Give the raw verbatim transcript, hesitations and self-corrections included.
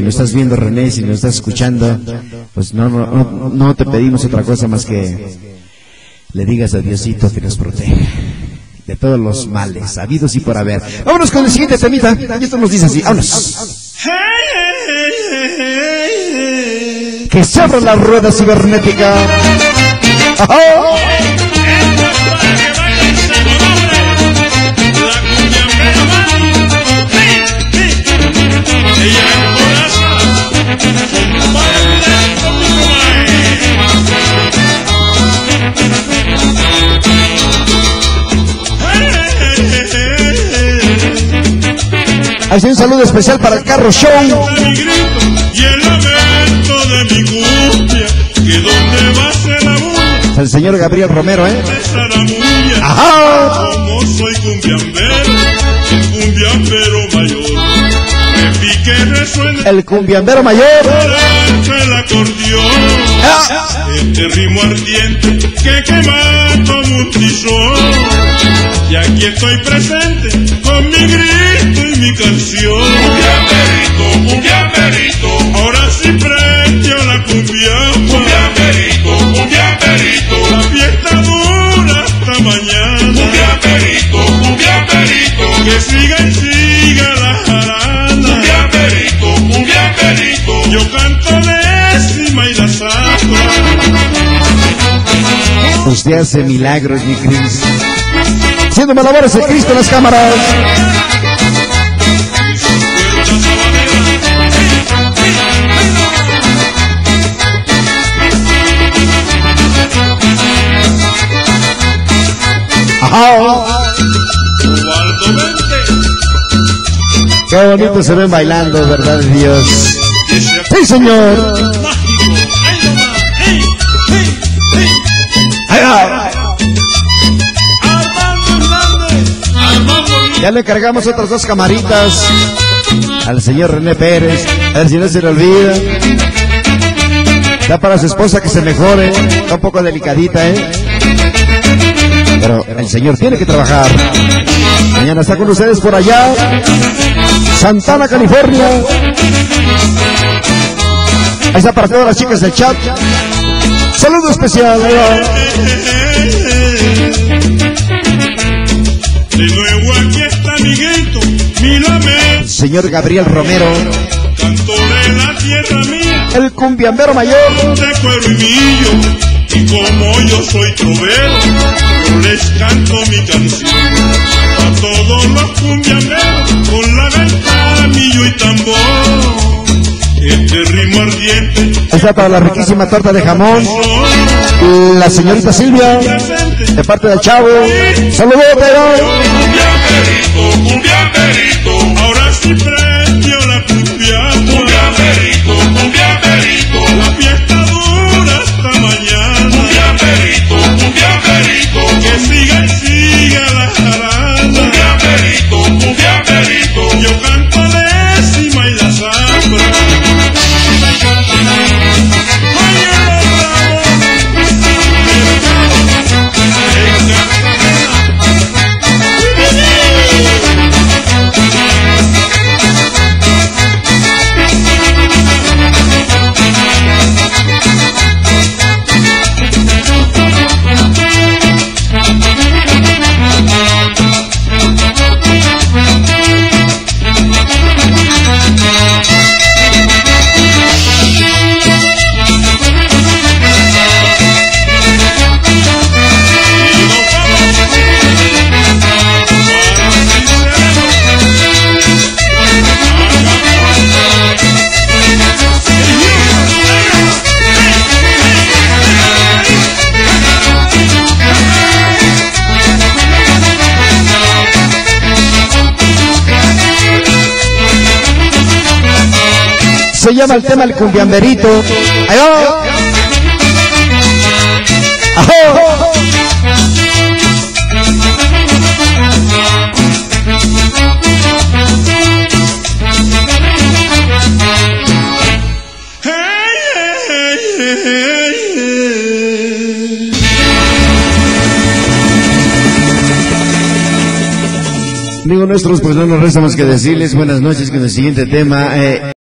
nos estás viendo, René, si nos estás escuchando, pues no, no, no, no te pedimos otra cosa más que le digas a Diosito que nos proteja de todos los males, habidos y por haber. Vámonos con el siguiente temita, y esto nos dice así, vámonos. Que se abra la rueda cibernética. ¡Ajá! Así un saludo especial para el Carro Show. Y el lamento de mi cumbia, que donde va se la bulla. El señor Gabriel Romero, ¿eh? Ajá. Como soy cumbiambero, cumbiambero mayor. Me pique resuena. El cumbiambero mayor. El acordeón. Ah. Este ritmo ardiente que quema como un tizón. Y aquí estoy presente con mi grito y mi canción. Cumbiamberito, cumbiamberito, ahora sí prendió la cumbia. Cumbiamberito, cumbiamberito, la fiesta dura hasta mañana. Cumbiamberito, cumbiamberito, que siga y siga la jarana. Cumbiamberito, cumbiamberito, yo canto décima y la zafra. Usted hace milagros, mi Cris. Haciendo malabares el Cristo en las cámaras. Ajá. Qué bonito se ven bailando, verdad de Dios. Sí, señor. Allá. Ya le cargamos otras dos camaritas al señor René Pérez, a ver si no se le olvida. Ya para su esposa que se mejore, está un poco delicadita, ¿eh? Pero el señor tiene que trabajar. Mañana está con ustedes por allá, Santana, California. Ahí está para todas las chicas del chat. Saludo especial. De nuevo aquí está mi grito, mi lamento. Señor Gabriel Romero, Canto de la tierra mía, el cumbiambero mayor. de cuero y millo. Y como yo soy trovero, yo les canto mi canción. A todos los cumbiamberos, con la gaita, millo y tambor. Este ritmo ardiente. Ahí está para la riquísima torta de jamón. La señorita Silvia, de parte del Chavo. Saludos, Cumbiamberito, cumbiamberito, ahora sí prendió la cumbia. Cumbiamberito, cumbiamberito, la fiesta dura hasta mañana. Cumbiamberito, cumbiamberito, que siga y siga la jarana. Cumbiamberito, cumbiamberito, yo canto décima y la zafra. Se llama el tema el cumbiamberito. Ahí va. ¡Ajá! Amigos nuestros, pues no nos resta más que decirles buenas noches con el siguiente tema. Eh,